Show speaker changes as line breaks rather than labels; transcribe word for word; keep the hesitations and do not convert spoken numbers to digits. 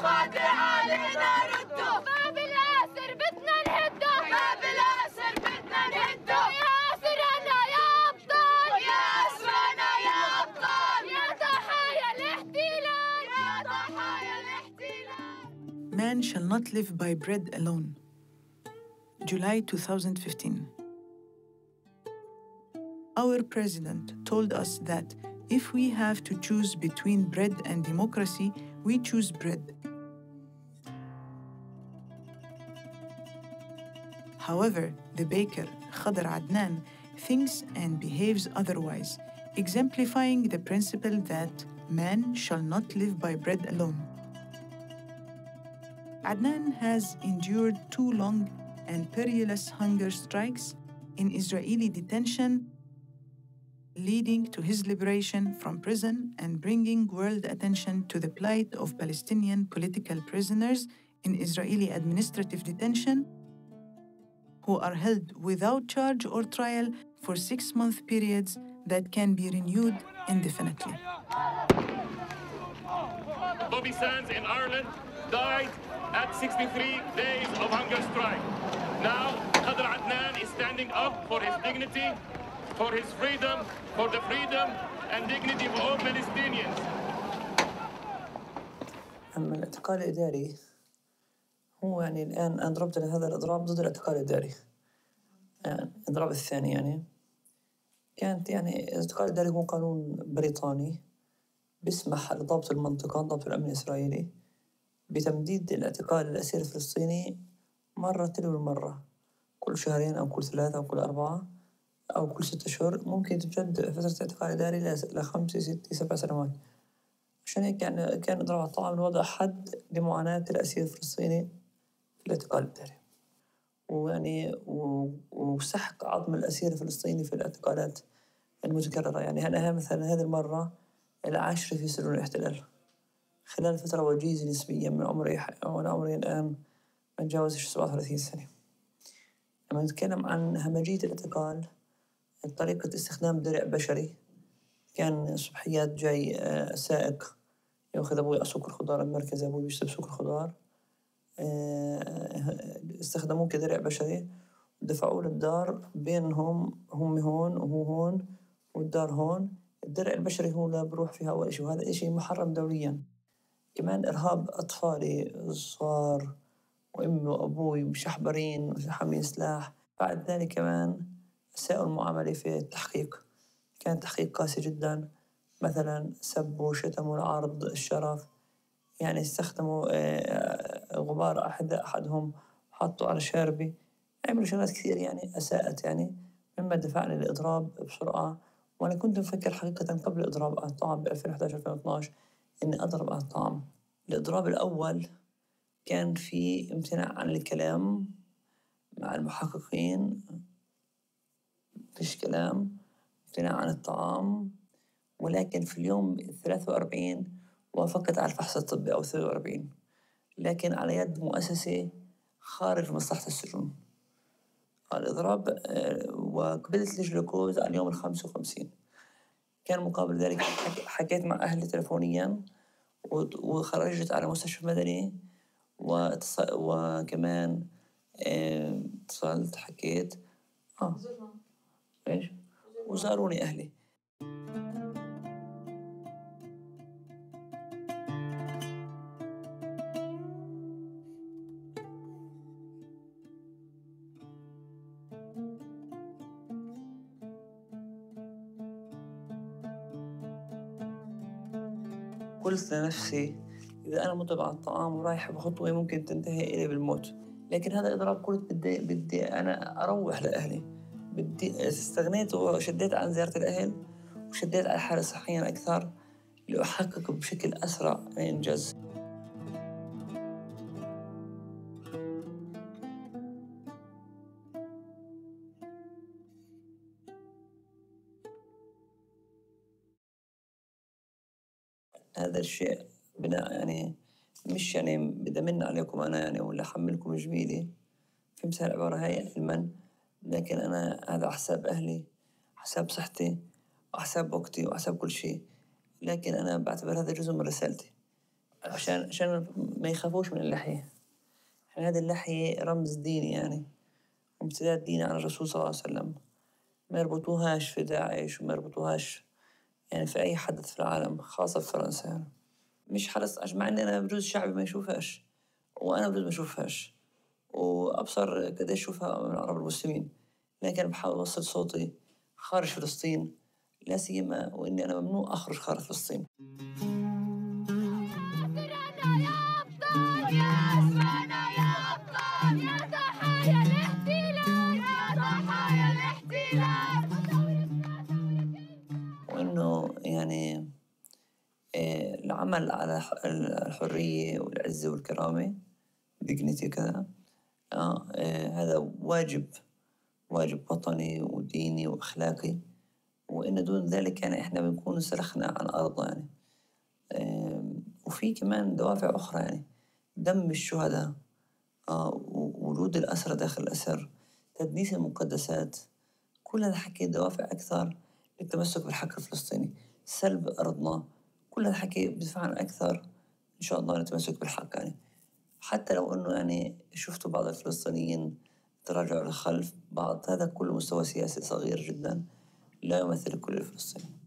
قادر علينا رده، باب الآسر بدنا نهده، باب الآسر بدنا نهده، يا أسرنا يا أبطال، يا أسرنا يا أبطال، يا ضحايا الاحتلال، يا ضحايا الاحتلال.
Man shall not live by bread alone. July two thousand fifteen. Our president told us that if we have to choose between bread and democracy, we choose bread. However, the baker, Khadr Adnan, thinks and behaves otherwise, exemplifying the principle that man shall not live by bread alone. Adnan has endured two long and perilous hunger strikes in Israeli detention, leading to his liberation from prison and bringing world attention to the plight of Palestinian political prisoners in Israeli administrative detention, who are held without charge or trial for six-month periods that can be renewed indefinitely.
Bobby Sands in Ireland died at sixty-three days of hunger strike. Now, Khadr Adnan is standing up for his dignity, for his freedom, for the freedom and dignity of all Palestinians.
أما الاعتقال الإداري هو يعني الآن أنا ضربت هذا الإضراب ضد الاعتقال الإداري. يعني الإضراب الثاني يعني كانت يعني الاعتقال الإداري هو قانون بريطاني بيسمح لضابط المنطقة ضابط الأمن الإسرائيلي بتمديد الاعتقال الأسير الفلسطيني مرة تلو المرة، كل شهرين أو كل ثلاثة أو كل أربعة أو كل ستة أشهر ممكن تجدد فترة اعتقال إداري لخمس ست سبع سنوات. عشان هيك يعني كان إضراب طبعاً وضع حد لمعاناة الأسير الفلسطيني في الاعتقال الإداري، ويعني وسحق عظم الأسير الفلسطيني في الاعتقالات المتكررة. يعني أنا مثلاً هذه المرة العاشرة في سجون الاحتلال خلال فترة وجيزة نسبياً من عمري وأنا عمري الآن ما تجاوز سبعة وثلاثين سنة. لما نتكلم عن همجية الاعتقال، طريقة استخدام درع بشري، كان صبحيات جاي سائق يأخذ أبوي على سوق الخضار المركز، أبوي بيشتري سوق الخضار، استخدموه كدرع بشري ودفعوه للدار بينهم، هم هون وهو هون والدار هون. الدرع البشري هو لا بروح فيها أول شيء، وهذا إشي محرم دولياً. كمان إرهاب أطفالي صار وأمي وأبوي مشحبرين وحاملين سلاح. بعد ذلك كمان أساءوا المعاملة في التحقيق، كان تحقيق قاسي جدا. مثلا سبوا وشتموا لعارض الشرف، يعني استخدموا غبار أحد أحدهم حطوا على شاربي، عملوا شغلات كثير يعني أساءت، يعني مما دفعني للإضراب بسرعة. وأنا كنت مفكر حقيقة قبل إضراب الطعام ب ألفين وإحدى عشر ألفين واثني عشر إني أضرب الطعام. الإضراب الأول كان في امتناع عن الكلام مع المحققين، فيش كلام، امتناع عن الطعام. ولكن في اليوم الثلاث وأربعين وافقت على الفحص الطبي أو ثلاث وأربعين، لكن على يد مؤسسة خارج مصلحة السجون. الإضراب وقبلت الجلوكوز على اليوم الخامس وخمسين. كان مقابل ذلك حكيت مع أهلي تلفونياً وخرجت على مستشفى مدني، وكمان اتصلت حكيت آه إيش وزاروني أهلي. قلت لنفسي إذا أنا مضطر على الطعام ورايح بخطوة ممكن تنتهي إلي بالموت، لكن هذا إضراب قلت بدي بدي أنا أروح لأهلي. بدي استغنيت وشديت عن زيارة الأهل وشديت على حالة صحية أكثر لأحقق بشكل أسرع الإنجاز. هذا الشيء بناء يعني مش يعني بدي أمن عليكم أنا يعني ولا أحملكم جميلي في مثال العبارة هاي علماً، لكن أنا هذا حساب أهلي، حساب صحتي وحساب وقتي وحساب كل شيء. لكن أنا بعتبر هذا جزء من رسالتي. عشان عشان ما يخافوش من اللحية. يعني هذه اللحية رمز ديني يعني، وامتداد ديني عن الرسول صلى الله عليه وسلم. ما يربطوهاش في داعش وما يربطوهاش يعني في أي حدث في العالم، خاصة في فرنسا يعني. مش حرص، مع إن أنا بجوز شعبي ما يشوفهاش، وأنا بجوز ما أشوفهاش، وأبصر قديش أشوفها من العرب المسلمين، لكن بحاول أوصل صوتي خارج فلسطين، لا سيما وإني أنا ممنوع أخرج خارج فلسطين. وإنه يعني العمل على الحرية والعزة والكرامة dignity كذا آه هذا واجب واجب وطني وديني وأخلاقي، وإن دون ذلك يعني إحنا بنكون سلخنا عن أرضنا يعني. آه وفي كمان دوافع أخرى يعني دم الشهداء، آه ووجود الأسرى داخل الأسر، تدنيس المقدسات، كل هذا حكي دوافع أكثر للتمسك بالحق الفلسطيني، سلب أرضنا، كل هذا حكي بدفعنا أكثر إن شاء الله نتمسك بالحق يعني. حتى لو أنه يعني شفتوا بعض الفلسطينيين تراجعوا للخلف بعض، هذا كله مستوى سياسي صغير جدا لا يمثل كل الفلسطينيين.